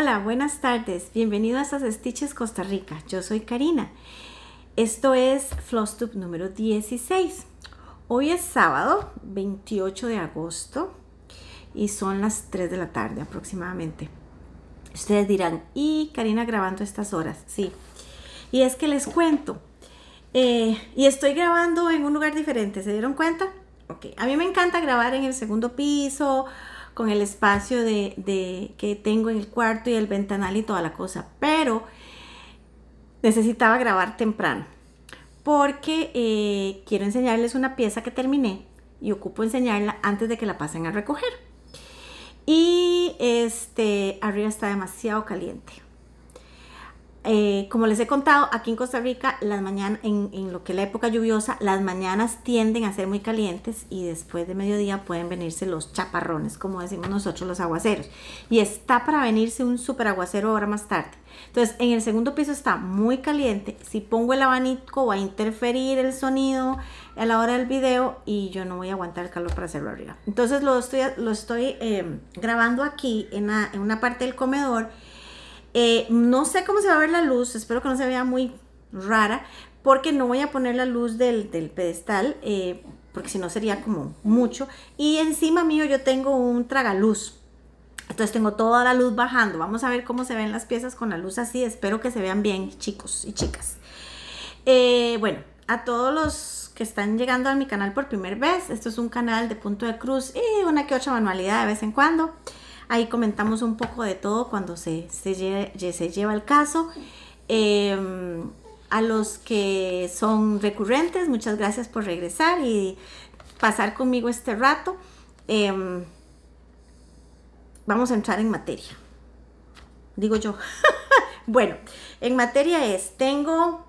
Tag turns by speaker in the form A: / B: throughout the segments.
A: Hola, buenas tardes. Bienvenido a estas Stitches Costa Rica. Yo soy Karina. Esto es Flosstube número 16. Hoy es sábado 28 de agosto y son las 3 de la tarde aproximadamente. Ustedes dirán, ¿y Karina grabando estas horas? Sí. Y es que les cuento. Y estoy grabando en un lugar diferente. ¿Se dieron cuenta? Ok. A mí me encanta grabar en el segundo piso, con el espacio que tengo en el cuarto y el ventanal y toda la cosa, pero necesitaba grabar temprano porque quiero enseñarles una pieza que terminé y ocupo enseñarla antes de que la pasen a recoger. Y arriba está demasiado caliente. Como les he contado, aquí en Costa Rica, las mañanas, en lo que es la época lluviosa, las mañanas tienden a ser muy calientes y después de mediodía pueden venirse los chaparrones, como decimos nosotros, los aguaceros. Y está para venirse un super aguacero ahora más tarde. Entonces, en el segundo piso está muy caliente. Si pongo el abanico va a interferir el sonido a la hora del video y yo no voy a aguantar el calor para hacerlo arriba. Entonces, lo estoy grabando aquí en una parte del comedor. No sé cómo se va a ver la luz, espero que no se vea muy rara, porque no voy a poner la luz del pedestal, porque si no sería como mucho. Y encima mío yo tengo un tragaluz, entonces tengo toda la luz bajando. Vamos a ver cómo se ven las piezas con la luz así, espero que se vean bien, chicos y chicas. Bueno, a todos los que están llegando a mi canal por primera vez, esto es un canal de punto de cruz y una que otra manualidad de vez en cuando. Ahí comentamos un poco de todo cuando se lleva el caso. A los que son recurrentes, muchas gracias por regresar y pasar conmigo este rato. Vamos a entrar en materia. Digo yo. Bueno, en materia tengo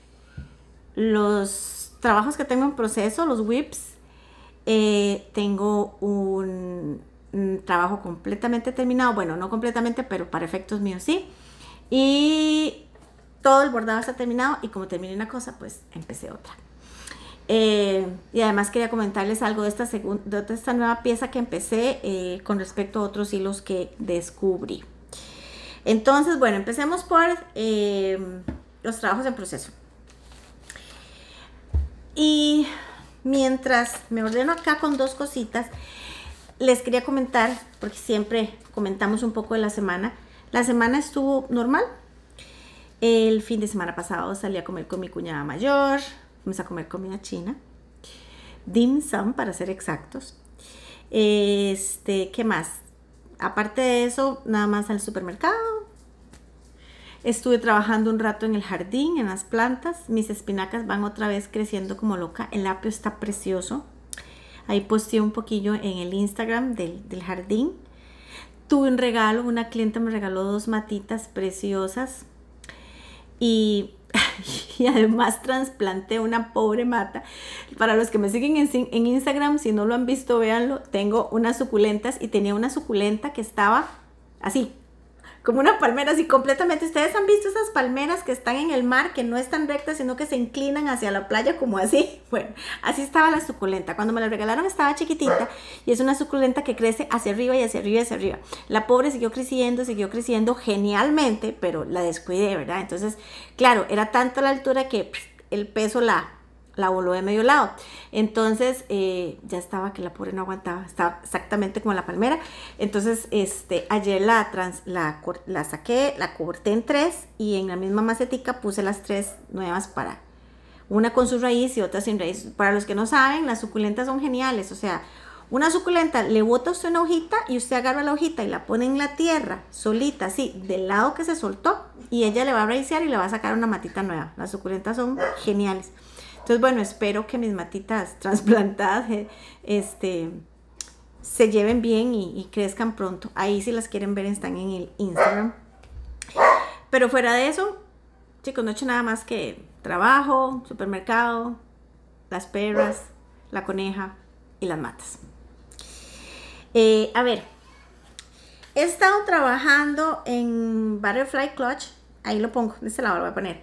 A: los trabajos que tengo en proceso, los whips. Tengo un trabajo completamente terminado, bueno, no completamente, pero para efectos míos sí, y todo el bordado está terminado y como terminé una cosa, pues empecé otra. Y además quería comentarles algo de esta nueva pieza que empecé con respecto a otros hilos que descubrí. Entonces, bueno, empecemos por los trabajos en proceso. Y mientras me ordeno acá con dos cositas, les quería comentar, porque siempre comentamos un poco de la semana. La semana estuvo normal. El fin de semana pasado salí a comer con mi cuñada mayor. Fuimos a comer comida china. Dim sum, para ser exactos. ¿Qué más? Aparte de eso, nada más al supermercado. Estuve trabajando un rato en el jardín, en las plantas. Mis espinacas van otra vez creciendo como loca. El apio está precioso. Ahí posteé un poquillo en el Instagram del jardín. Tuve un regalo, una clienta me regaló 2 matitas preciosas. Y además trasplanté una pobre mata. Para los que me siguen en Instagram, si no lo han visto, véanlo. Tengo unas suculentas y tenía una suculenta que estaba así, como una palmera así completamente. Ustedes han visto esas palmeras que están en el mar, que no están rectas, sino que se inclinan hacia la playa como así. Bueno, así estaba la suculenta. Cuando me la regalaron estaba chiquitita y es una suculenta que crece hacia arriba y hacia arriba y hacia arriba. La pobre siguió creciendo genialmente, pero la descuidé, ¿verdad? Entonces, claro, era tanta la altura que el peso la voló de medio lado. Entonces ya estaba que la pobre no aguantaba, estaba exactamente como la palmera. Entonces ayer la saqué, la corté en 3 y en la misma macetica puse las 3 nuevas, para una con su raíz y otra sin raíz. Para los que no saben, las suculentas son geniales. O sea, una suculenta le bota usted una hojita y usted agarra la hojita y la pone en la tierra solita, así, del lado que se soltó, y ella le va a raícear y le va a sacar una matita nueva. Las suculentas son geniales. Entonces, bueno, espero que mis matitas trasplantadas se lleven bien y crezcan pronto. Ahí, si las quieren ver, están en el Instagram. Pero fuera de eso, chicos, no he hecho nada más que trabajo, supermercado, las perras, la coneja y las matas. A ver, he estado trabajando en Butterfly Clutch. Ahí lo pongo, de este lado lo voy a poner.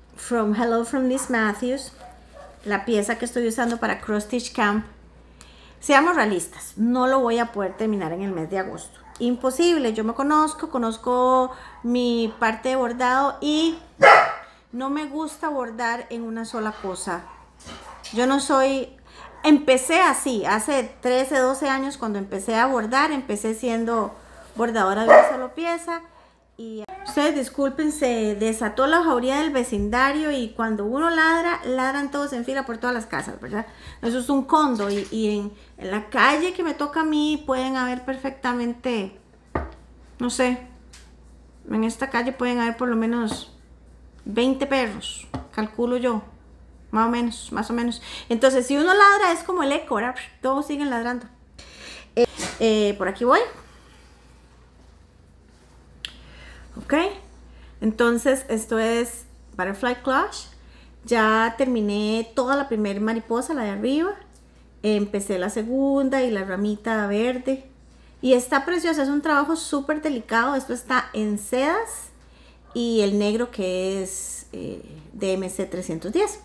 A: Hello from Liz Matthews, la pieza que estoy usando para Cross Stitch Camp. Seamos realistas, no lo voy a poder terminar en el mes de agosto. Imposible, yo me conozco mi parte de bordado y no me gusta bordar en una sola cosa. Yo no soy... Empecé así, hace 13, 12 años cuando empecé a bordar, empecé siendo bordadora de una sola pieza. Y ustedes disculpen, se desató la jauría del vecindario y cuando uno ladra, ladran todos en fila por todas las casas, ¿verdad? Eso es un condo y en la calle que me toca a mí pueden haber perfectamente, no sé, en esta calle pueden haber por lo menos 20 perros, calculo yo, más o menos. Entonces, si uno ladra es como el eco, ¿verdad? Todos siguen ladrando. Por aquí voy. Ok, entonces esto es Butterfly Clutch. Ya terminé toda la primera mariposa, la de arriba. Empecé la segunda y la ramita verde. Y está preciosa, es un trabajo súper delicado. Esto está en sedas y el negro que es DMC 310.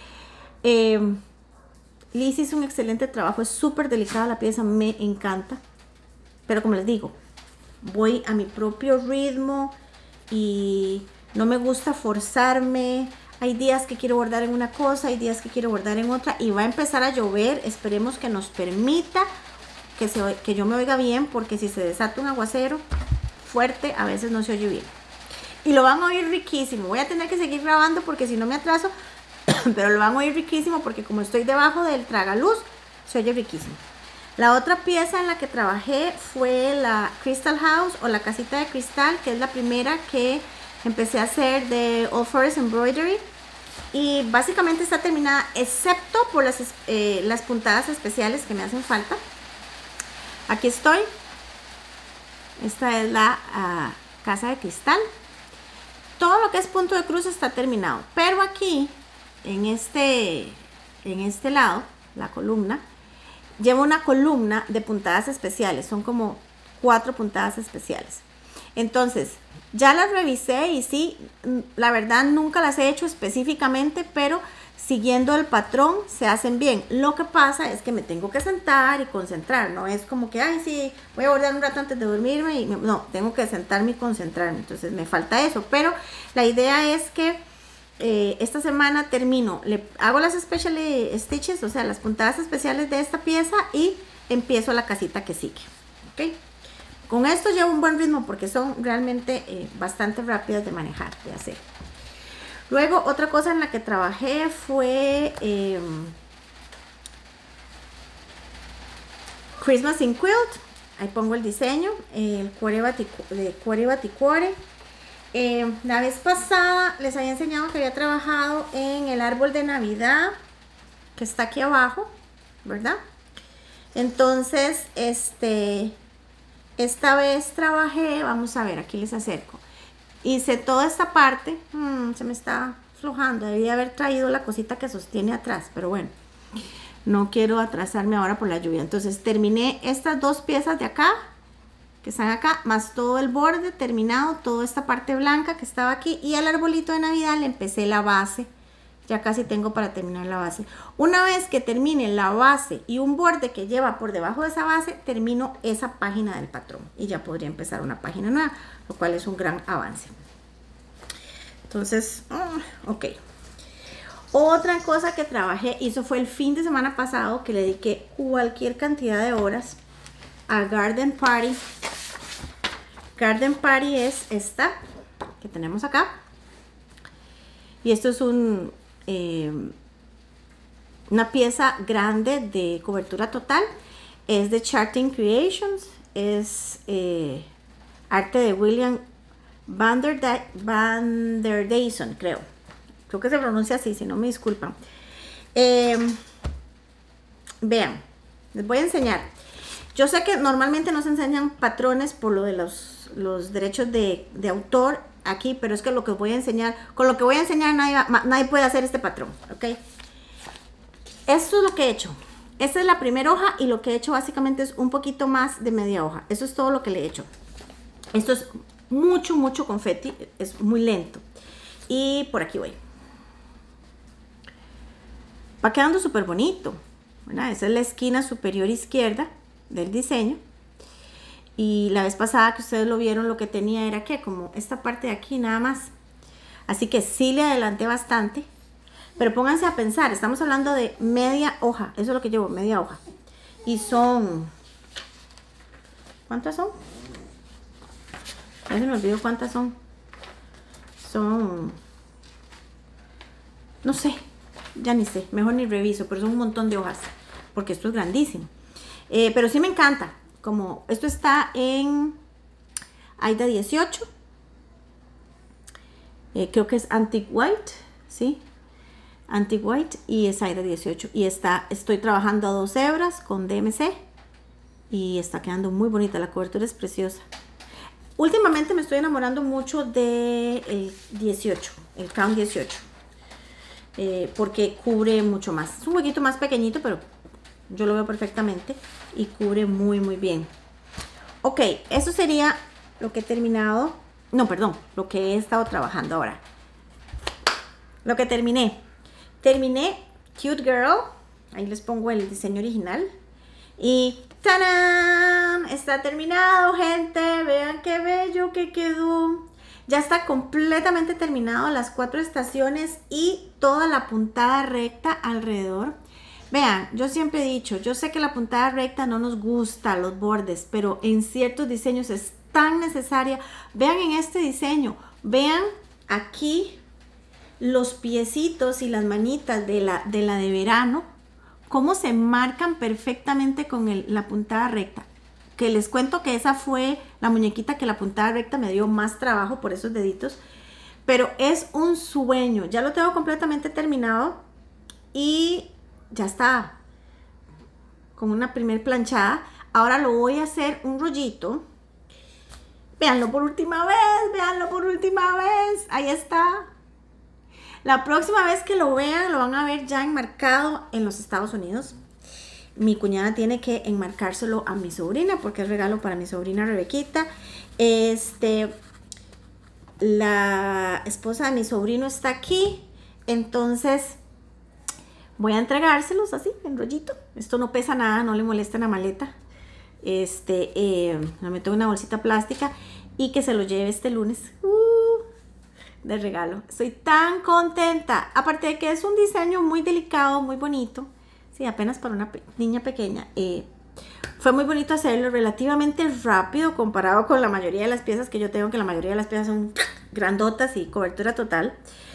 A: Liz hizo un excelente trabajo, es súper delicada la pieza, me encanta. Pero como les digo, voy a mi propio ritmo y no me gusta forzarme. Hay días que quiero bordar en una cosa, hay días que quiero bordar en otra y va a empezar a llover. Esperemos que nos permita que yo me oiga bien, porque si se desata un aguacero fuerte a veces no se oye bien. Y lo van a oír riquísimo. Voy a tener que seguir grabando porque si no me atraso, pero lo van a oír riquísimo porque como estoy debajo del tragaluz, se oye riquísimo. La otra pieza en la que trabajé fue la Crystal House o la casita de cristal, que es la primera que empecé a hacer de All Forest Embroidery. Y básicamente está terminada, excepto por las puntadas especiales que me hacen falta. Aquí estoy. Esta es la casa de cristal. Todo lo que es punto de cruz está terminado. Pero aquí, en este lado, la columna, llevo una columna de puntadas especiales. Son como 4 puntadas especiales. Entonces, ya las revisé y sí, la verdad nunca las he hecho específicamente, pero siguiendo el patrón se hacen bien. Lo que pasa es que me tengo que sentar y concentrar. No es como que, ay, sí, voy a bordar un rato antes de dormirme. No, tengo que sentarme y concentrarme. Entonces me falta eso. Pero la idea es que esta semana termino, hago las special stitches, o sea, las puntadas especiales de esta pieza y empiezo la casita que sigue. ¿Ok? Con esto llevo un buen ritmo porque son realmente bastante rápidas de manejar, de hacer. Luego, otra cosa en la que trabajé fue Christmas in Quilt. Ahí pongo el diseño, el Cuore Baticuore. La vez pasada les había enseñado que había trabajado en el árbol de Navidad que está aquí abajo, ¿verdad? Entonces, esta vez trabajé, vamos a ver, aquí les acerco. Hice toda esta parte, se me está aflojando, debí haber traído la cosita que sostiene atrás, pero bueno, no quiero atrasarme ahora por la lluvia. Entonces terminé estas 2 piezas de acá, que están acá, más todo el borde terminado, toda esta parte blanca que estaba aquí, y al arbolito de Navidad le empecé la base. Ya casi tengo para terminar la base. Una vez que termine la base y un borde que lleva por debajo de esa base, termino esa página del patrón y ya podría empezar una página nueva, lo cual es un gran avance. Entonces, ok. Otra cosa que trabajé, y eso fue el fin de semana pasado, que le dediqué cualquier cantidad de horas a Garden Party. Garden Party es esta que tenemos acá. Y esto es una pieza grande de cobertura total. Es de Charting Creations. Es arte de William Van der Dyson, creo que se pronuncia así, si no me disculpan. Vean, les voy a enseñar. Yo sé que normalmente no se enseñan patrones por lo de los derechos de autor aquí, pero es que lo que voy a enseñar, con lo que voy a enseñar nadie puede hacer este patrón, ¿ok? Esto es lo que he hecho. Esta es la primera hoja y lo que he hecho básicamente es un poquito más de media hoja. Eso es todo lo que le he hecho. Esto es mucho confeti, es muy lento. Y por aquí voy. Va quedando súper bonito, ¿verdad? Esa es la esquina superior izquierda del diseño. Y la vez pasada que ustedes lo vieron, lo que tenía era que como esta parte de aquí nada más. Así que sí le adelanté bastante. Pero pónganse a pensar, estamos hablando de media hoja. Eso es lo que llevo, media hoja. Y son... ¿Cuántas son? Ya se me olvidó cuántas son. Son... No sé, ya ni sé. Mejor ni reviso, pero son un montón de hojas. Porque esto es grandísimo. Pero sí me encanta. Como esto está en Aida 18. Creo que es Antique White, ¿sí? Antique White y es Aida 18. Y estoy trabajando a 2 hebras con DMC. Y está quedando muy bonita, la cobertura es preciosa. Últimamente me estoy enamorando mucho del 18, el Count 18. Porque cubre mucho más. Es un poquito más pequeñito, pero yo lo veo perfectamente. Y cubre muy muy bien. Ok, eso sería lo que he terminado. No, perdón, lo que he estado trabajando ahora. Lo que terminé. Terminé Cute Girl. Ahí les pongo el diseño original. Y ¡tarán! Está terminado, gente. Vean qué bello que quedó. Ya está completamente terminado las 4 estaciones y toda la puntada recta alrededor. Vean, yo siempre he dicho, yo sé que la puntada recta no nos gusta, los bordes, pero en ciertos diseños es tan necesaria. Vean en este diseño, vean aquí los piecitos y las manitas de la de verano, cómo se marcan perfectamente con la puntada recta. Que les cuento que esa fue la muñequita que la puntada recta me dio más trabajo por esos deditos. Pero es un sueño. Ya lo tengo completamente terminado. Y ya está. Con una primer planchada. Ahora lo voy a hacer un rollito. Véanlo por última vez. Véanlo por última vez. Ahí está. La próxima vez que lo vean, lo van a ver ya enmarcado en los Estados Unidos. Mi cuñada tiene que enmarcárselo a mi sobrina porque es regalo para mi sobrina Rebequita. La esposa de mi sobrino está aquí. Entonces voy a entregárselos así, en rollito. Esto no pesa nada, no le molesta en la maleta. Lo meto en una bolsita plástica y que se lo lleve este lunes. De regalo. Estoy tan contenta. Aparte de que es un diseño muy delicado, muy bonito. Sí, apenas para una niña pequeña. Fue muy bonito hacerlo, relativamente rápido comparado con la mayoría de las piezas que yo tengo, que la mayoría de las piezas son grandotas y cobertura total.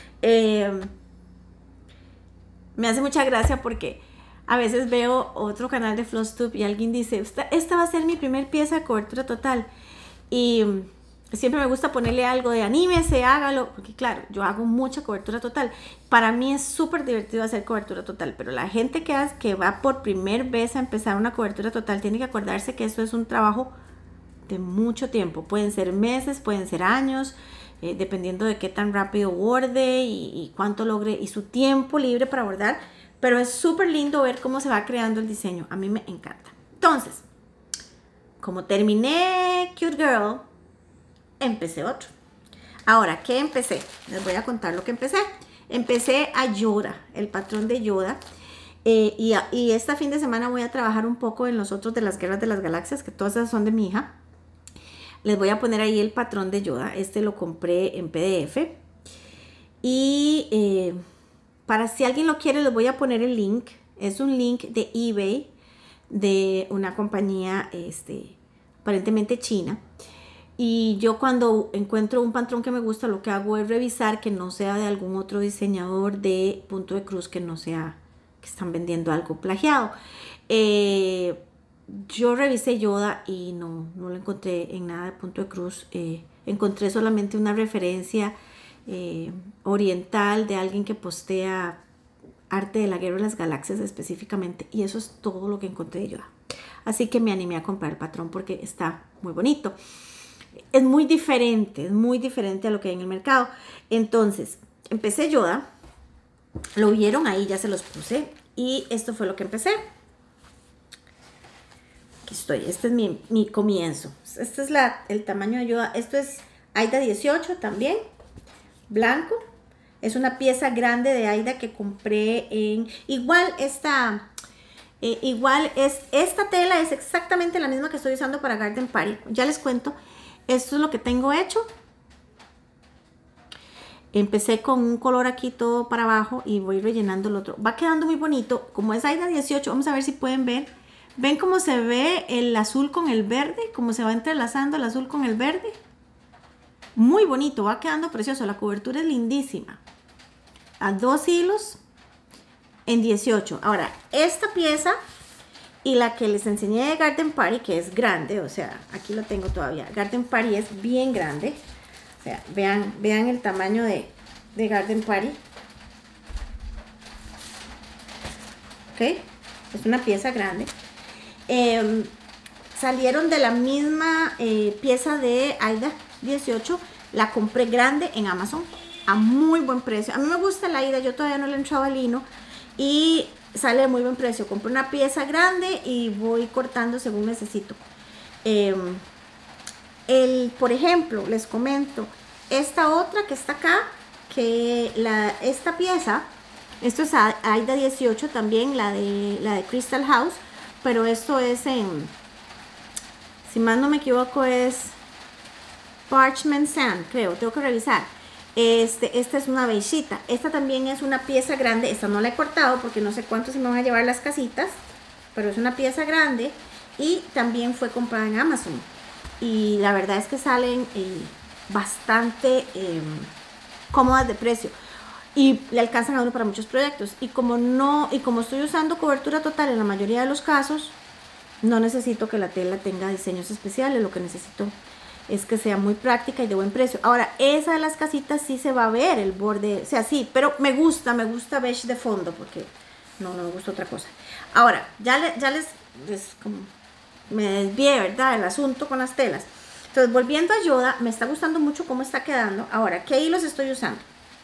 A: Me hace mucha gracia porque a veces veo otro canal de Flosstube y alguien dice, esta va a ser mi primer pieza de cobertura total. Y siempre me gusta ponerle algo de anímese, hágalo, porque claro, yo hago mucha cobertura total. Para mí es súper divertido hacer cobertura total, pero la gente que va por primera vez a empezar una cobertura total tiene que acordarse que esto es un trabajo de mucho tiempo. Pueden ser meses, pueden ser años, dependiendo de qué tan rápido borde y cuánto logre y su tiempo libre para bordar. Pero es súper lindo ver cómo se va creando el diseño. A mí me encanta. Entonces, como terminé Cute Girl, empecé otro. Ahora, ¿qué empecé? Les voy a contar lo que empecé. Empecé a Yoda, el patrón de Yoda. Y este fin de semana voy a trabajar un poco en los otros de las Guerras de las Galaxias, que todas esas son de mi hija. Les voy a poner ahí el patrón de Yoda. Este lo compré en PDF. Y para si alguien lo quiere, les voy a poner el link. Es un link de eBay de una compañía aparentemente china. Y yo cuando encuentro un patrón que me gusta, lo que hago es revisar que no sea de algún otro diseñador de punto de cruz, que no sea que están vendiendo algo plagiado. Yo revisé Yoda y no lo encontré en nada de punto de cruz. Encontré solamente una referencia oriental de alguien que postea arte de la Guerra de las Galaxias específicamente, y eso es todo lo que encontré de Yoda. Así que me animé a comprar el patrón porque está muy bonito. Es muy diferente a lo que hay en el mercado. Entonces, empecé Yoda. Lo vieron ahí, ya se los puse. Y esto fue lo que empecé. Aquí estoy, este es mi comienzo. Este es el tamaño de Yoda. Esto es Aida 18 también, blanco. Es una pieza grande de Aida que compré en... Igual esta Igual esta tela es exactamente la misma que estoy usando para Garden Party. Ya les cuento, esto es lo que tengo hecho. Empecé con un color aquí todo para abajo y voy rellenando el otro. Va quedando muy bonito. Como es Aida 18, vamos a ver si pueden ver. ¿Ven cómo se ve el azul con el verde? Cómo se va entrelazando el azul con el verde. Muy bonito, va quedando precioso. La cobertura es lindísima. A 2 hilos en 18. Ahora, esta pieza y la que les enseñé de Garden Party, que es grande, o sea, aquí lo tengo todavía. Garden Party es bien grande. O sea, vean el tamaño de Garden Party. Ok, es una pieza grande. Salieron de la misma pieza de Aida 18. La compré grande en Amazon a muy buen precio. A mí me gusta la Aida, yo todavía no le he entrado al lino y sale a muy buen precio. Compré una pieza grande y voy cortando según necesito. Por ejemplo, les comento, esta otra que está acá, que esta pieza, esto es Aida 18 también, la de Crystal House, pero esto es si más no me equivoco, es Parchment Sand, creo, tengo que revisar. Esta es una beigita, esta también es una pieza grande, esta no la he cortado porque no sé cuánto se me van a llevar las casitas, pero es una pieza grande y también fue comprada en Amazon. Y la verdad es que salen bastante cómodas de precio y le alcanzan a uno para muchos proyectos. Y como estoy usando cobertura total en la mayoría de los casos, no necesito que la tela tenga diseños especiales. Lo que necesito es que sea muy práctica y de buen precio. Ahora, esa de las casitas sí se va a ver el borde, o sea, sí, pero me gusta beige de fondo porque no me gusta otra cosa. Ahora, ya les como me desvié, ¿verdad? El asunto con las telas. Entonces, volviendo a Yoda, me está gustando mucho cómo está quedando. Ahora, ¿qué hilos estoy usando?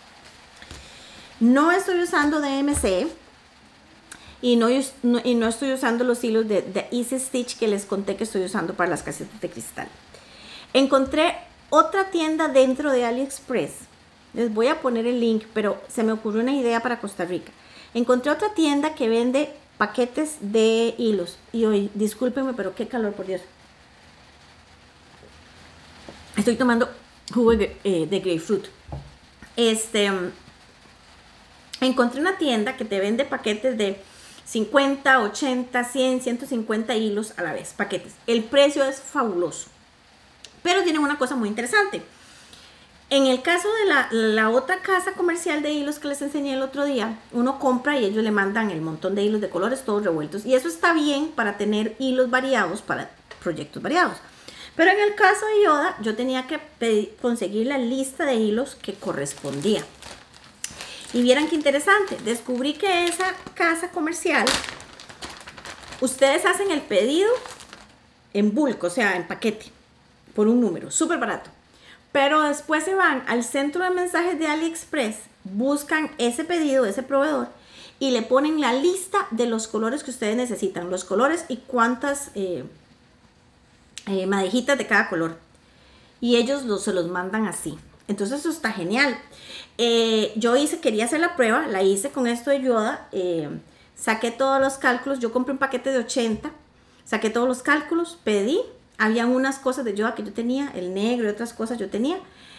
A: No estoy usando DMC y no estoy usando los hilos de Easy Stitch que les conté que estoy usando para las casitas de cristal. Encontré otra tienda dentro de AliExpress. Les voy a poner el link, pero se me ocurrió una idea para Costa Rica. Encontré otra tienda que vende paquetes de hilos. Y hoy, discúlpenme, pero qué calor, por Dios. Estoy tomando jugo de grapefruit. Encontré una tienda que te vende paquetes de 50, 80, 100, 150 hilos a la vez, paquetes. El precio es fabuloso. Pero tienen una cosa muy interesante. En el caso de la otra casa comercial de hilos que les enseñé el otro día, uno compra y ellos le mandan el montón de hilos de colores todos revueltos. Y eso está bien para tener hilos variados para proyectos variados. Pero en el caso de Yoda, yo tenía que conseguir la lista de hilos que correspondía. Y vieran qué interesante. Descubrí que esa casa comercial, ustedes hacen el pedido en bulk, o sea, en paquete, por un número, súper barato. Pero después se van al centro de mensajes de AliExpress, buscan ese pedido, ese proveedor, y le ponen la lista de los colores que ustedes necesitan, los colores y cuántas madejitas de cada color. Y ellos se los mandan así. Entonces eso está genial. Yo quería hacer la prueba, la hice con esto de Yoda, saqué todos los cálculos, yo compré un paquete de 80, saqué todos los cálculos, pedí. Habían unas cosas de Yoda que yo tenía, el negro y otras cosas yo tenía.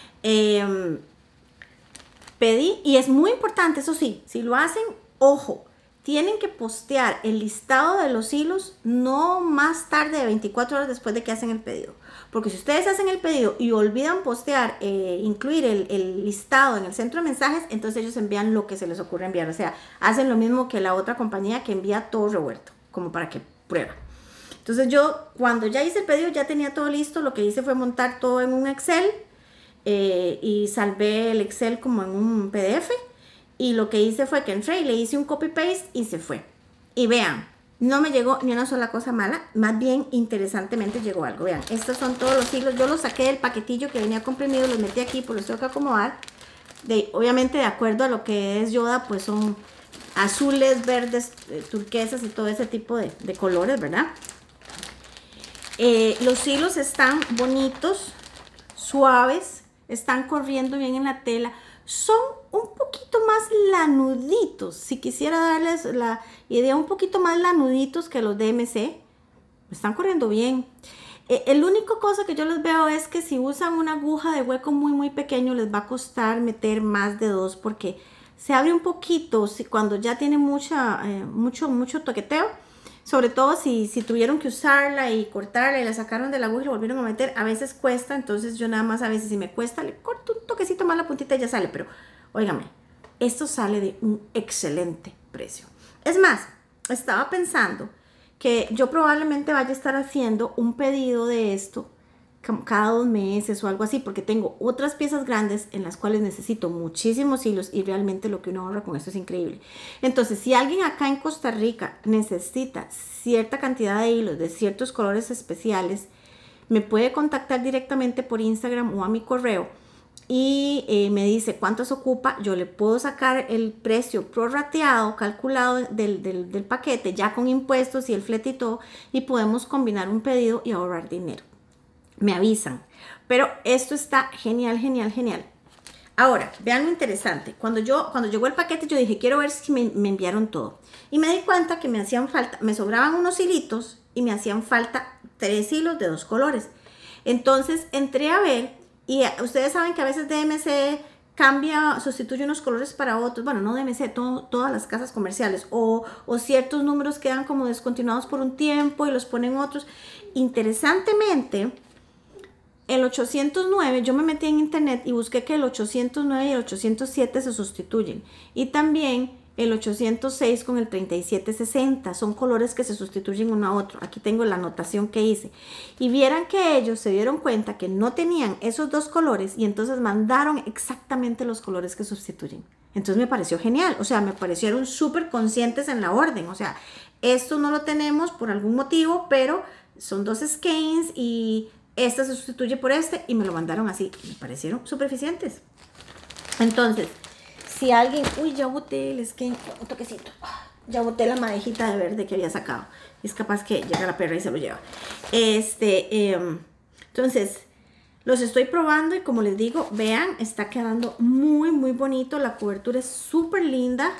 A: Pedí, y es muy importante, eso sí, si lo hacen, ojo, tienen que postear el listado de los hilos no más tarde de 24 horas después de que hacen el pedido. Porque si ustedes hacen el pedido y olvidan postear, incluir el listado en el centro de mensajes, entonces ellos envían lo que se les ocurre enviar. O sea, hacen lo mismo que la otra compañía que envía todo revuelto, como para que prueba. Entonces yo, cuando ya hice el pedido, ya tenía todo listo. Lo que hice fue montar todo en un Excel y salvé el Excel como en un PDF. Y lo que hice fue que entré y le hice un copy-paste y se fue. Y vean, no me llegó ni una sola cosa mala. Más bien, interesantemente, llegó algo. Vean, estos son todos los hilos. Yo los saqué del paquetillo que venía comprimido, los metí aquí, pues los tengo que acomodar. Obviamente, de acuerdo a lo que es Yoda, pues son azules, verdes, turquesas y todo ese tipo de colores, ¿verdad? Los hilos están bonitos, suaves, están corriendo bien en la tela. Son un poquito más lanuditos. Si quisiera darles la idea, un poquito más lanuditos que los DMC. Están corriendo bien. El único cosa que yo les veo es que si usan una aguja de hueco muy pequeño, les va a costar meter más de 2 porque se abre un poquito cuando ya tiene mucho toqueteo. Sobre todo si tuvieron que usarla y cortarla y la sacaron de la aguja y la volvieron a meter, a veces cuesta. Entonces yo nada más a veces si me cuesta le corto un toquecito más la puntita y ya sale. Pero óigame, esto sale de un excelente precio. Es más, estaba pensando que yo probablemente vaya a estar haciendo un pedido de esto cada 2 meses o algo así, porque tengo otras piezas grandes en las cuales necesito muchísimos hilos y realmente lo que uno ahorra con esto es increíble. Entonces, si alguien acá en Costa Rica necesita cierta cantidad de hilos de ciertos colores especiales, me puede contactar directamente por Instagram o a mi correo y me dice cuántos ocupa. Yo le puedo sacar el precio prorrateado, calculado del paquete, ya con impuestos y el flete y todo, y podemos combinar un pedido y ahorrar dinero. Me avisan. Pero esto está genial, genial, genial. Ahora, vean lo interesante. Cuando llegó el paquete, yo dije, quiero ver si me enviaron todo. Y me di cuenta que me hacían falta, me sobraban unos hilitos y me hacían falta 3 hilos de 2 colores. Entonces, entré a ver y ustedes saben que a veces DMC sustituye unos colores para otros. Bueno, no DMC, todas las casas comerciales. O ciertos números quedan como descontinuados por un tiempo y los ponen otros. Interesantemente, el 809, yo me metí en internet y busqué que el 809 y el 807 se sustituyen. Y también el 806 con el 3760. Son colores que se sustituyen uno a otro. Aquí tengo la anotación que hice. Y vieran que ellos se dieron cuenta que no tenían esos 2 colores y entonces mandaron exactamente los colores que sustituyen. Entonces me pareció genial. O sea, me parecieron súper conscientes en la orden. O sea, esto no lo tenemos por algún motivo, pero son 2 skeins y este se sustituye por este y me lo mandaron así. Me parecieron súper eficientes. Entonces, si alguien... Uy, ya boté el skein. Un toquecito. Ya boté la madejita de verde que había sacado. Es capaz que llega la perra y se lo lleva. Entonces, los estoy probando y como les digo, vean, está quedando muy bonito. La cobertura es súper linda.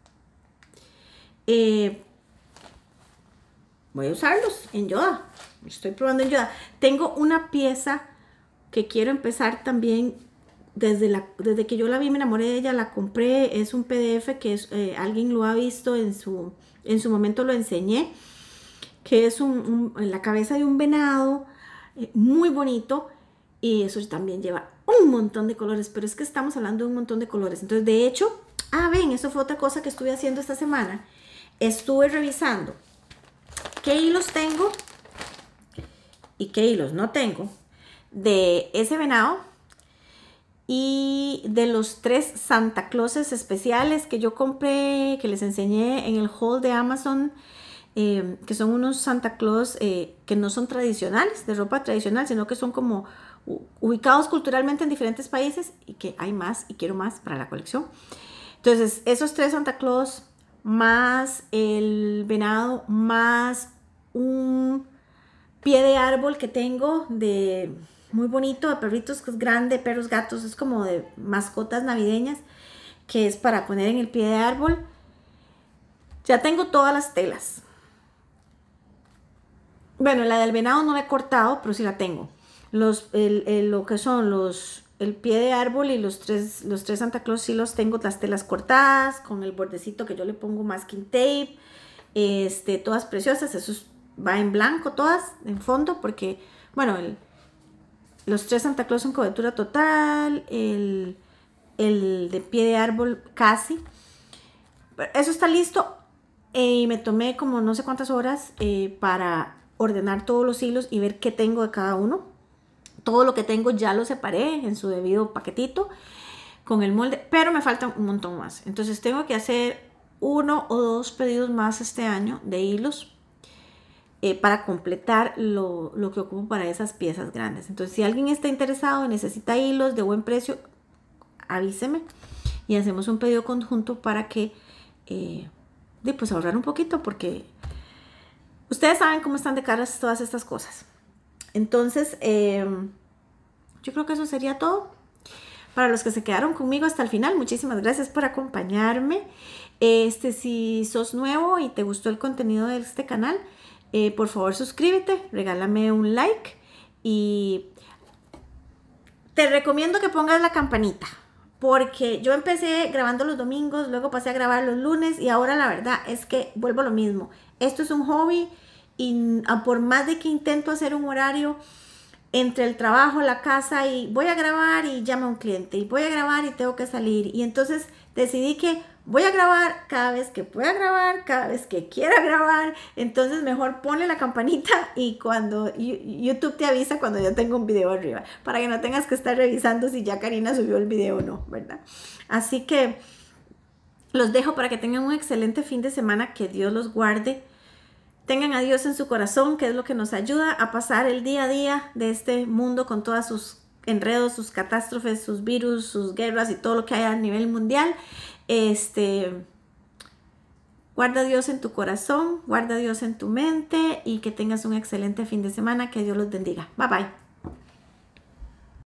A: Voy a usarlos en Yoda. Estoy probando en Yoda. Tengo una pieza que quiero empezar también. Desde que yo la vi, me enamoré de ella, la compré. Es un PDF que alguien lo ha visto en su momento, lo enseñé. Que es la cabeza de un venado. Muy bonito. Y eso también lleva un montón de colores. Pero es que estamos hablando de un montón de colores. Entonces, de hecho, ven, eso fue otra cosa que estuve haciendo esta semana. Estuve revisando qué hilos tengo y qué hilos no tengo de ese venado y de los 3 Santa Clauses especiales que yo compré, que les enseñé en el haul de Amazon, que son unos Santa Claus que no son tradicionales, de ropa tradicional, sino que son como ubicados culturalmente en diferentes países y que hay más y quiero más para la colección. Entonces, esos 3 Santa Claus más el venado más un pie de árbol que tengo de muy bonito, de perritos, que es grande, perros, gatos, es como de mascotas navideñas, que es para poner en el pie de árbol. Ya tengo todas las telas. Bueno, la del venado no la he cortado, pero sí la tengo. Lo que son el pie de árbol y los tres Santa Claus sí los tengo, las telas cortadas, con el bordecito que yo le pongo masking tape, todas preciosas. Eso va en blanco todas, en fondo, porque, bueno, los 3 Santa Claus son cobertura total, el de pie de árbol casi. Eso está listo y me tomé como no sé cuántas horas para ordenar todos los hilos y ver qué tengo de cada uno. Todo lo que tengo ya lo separé en su debido paquetito con el molde, pero me faltan un montón más. Entonces tengo que hacer 1 o 2 pedidos más este año de hilos para completar lo que ocupo para esas piezas grandes. Entonces, si alguien está interesado y necesita hilos de buen precio, avíseme y hacemos un pedido conjunto para que pues ahorrar un poquito, porque ustedes saben cómo están de caras todas estas cosas. Entonces, yo creo que eso sería todo. Para los que se quedaron conmigo hasta el final, muchísimas gracias por acompañarme. Si sos nuevo y te gustó el contenido de este canal, por favor suscríbete, regálame un like y te recomiendo que pongas la campanita, porque yo empecé grabando los domingos, luego pasé a grabar los lunes y ahora la verdad es que vuelvo a lo mismo. Esto es un hobby y por más de que intento hacer un horario entre el trabajo, la casa y voy a grabar y llama a un cliente y voy a grabar y tengo que salir, y entonces decidí que voy a grabar cada vez que pueda grabar, cada vez que quiera grabar. Entonces mejor ponle la campanita y cuando YouTube te avisa cuando ya tengo un video arriba, para que no tengas que estar revisando si ya Karina subió el video o no, ¿verdad? Así que los dejo para que tengan un excelente fin de semana, que Dios los guarde. Tengan a Dios en su corazón, que es lo que nos ayuda a pasar el día a día de este mundo con todas sus enredos, sus catástrofes, sus virus, sus guerras y todo lo que hay a nivel mundial. Guarda a Dios en tu corazón, guarda a Dios en tu mente y que tengas un excelente fin de semana. Que Dios los bendiga. Bye bye.